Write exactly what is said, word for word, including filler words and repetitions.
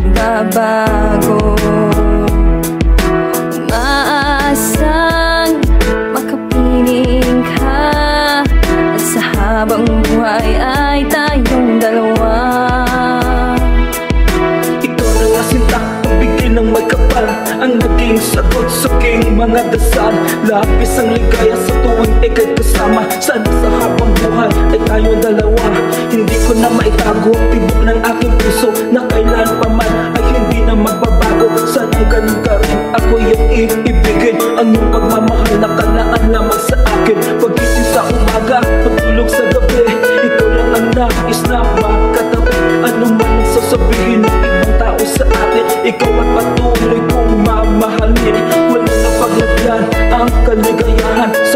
magbabago. Umaasang makapiling ka, at sa habang buhay ay tayong dalawa. Ikaw na nga sinta, ang bigay ng magkapal, ang naging sagot sa aking mga dasal. Lapis ang ligaya sa tuwing ika'y kasama. Sana sa habang buhay ay tayong dalawa. Hindi ko na maitago, tibok ng aking puso na kailan pa man ay hindi na magbabago. Sana ganun ka rin, ako yung iibigin. Ang iyong pagmamahal na kalaan lamang sa akin. Pagising sa umaga, pagtulog sa gabi, ikaw lang ang nais na makatabi. Ano man ang sasabihin ng ibang tao sa atin, ikaw at patuloy kong mamahalin. Wala na paglagyan ang kaligayahan